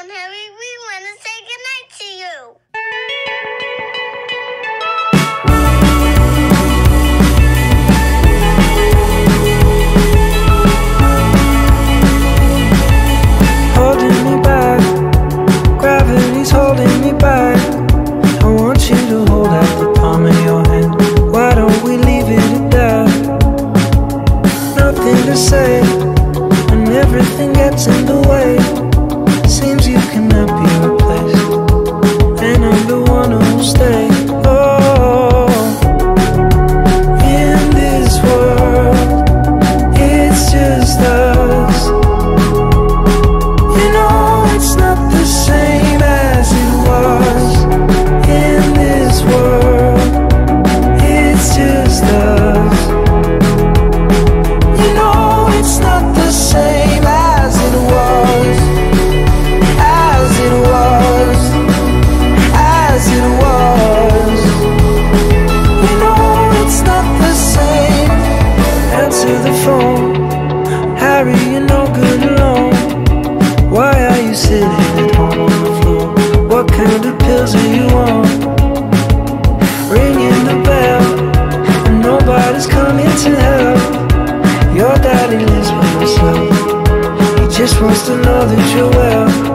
phone, Harry. We want to say goodnight to you. Holding me back, gravity's holding me back. I want you to hold out the palm of your hand. Why don't we leave it at that? Nothing to say, and everything gets in the way. Seems you cannot be replaced, and I'm the one who'll stay. Oh, in this world, it's just us. You know it's not the same as it was. In this world, it's just us. You know it's not the same as it was. As it was. As it was. You know it's not the same. Answer the phone, Harry, you're no good alone. Why are you sitting at home on the floor? What kind of pills are you on? Ringing the bell, and nobody's coming to help. Your daddy lives by himself. He just wants to know that you're well.